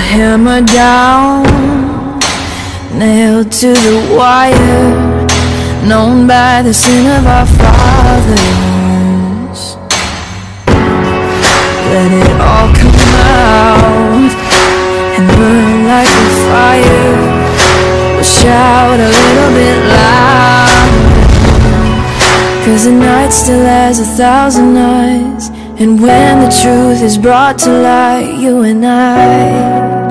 hammer down, nailed to the wire, known by the sin of our fathers. Let it all come out and burn like a fire. We'll shout a little bit louder, 'cause the night still has 1,000 eyes. And when the truth is brought to light, you and I